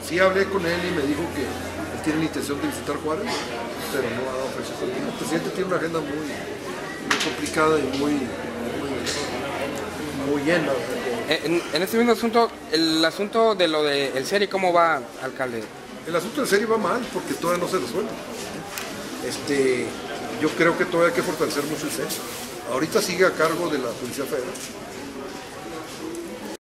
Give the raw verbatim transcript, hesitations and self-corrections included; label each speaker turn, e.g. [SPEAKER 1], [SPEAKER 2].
[SPEAKER 1] Sí hablé con él y me dijo que él tiene la intención de visitar Juárez, pero no ha dado fecha. El presidente tiene una agenda muy, muy complicada y muy, muy, muy llena.
[SPEAKER 2] En, en este mismo asunto, el asunto de lo del de serie, ¿cómo va, alcalde?
[SPEAKER 1] El asunto del serie va mal porque todavía no se resuelve. Este, yo creo que todavía hay que fortalecer mucho el serie. Ahorita sigue a cargo de la Policía Federal.